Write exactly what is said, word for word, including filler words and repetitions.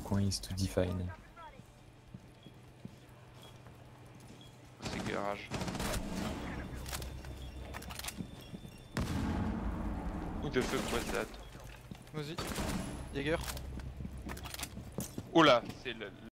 coins to define. C'est garage. Who the fuck was that? Vas-y. Jäger. Oh là, c'est le...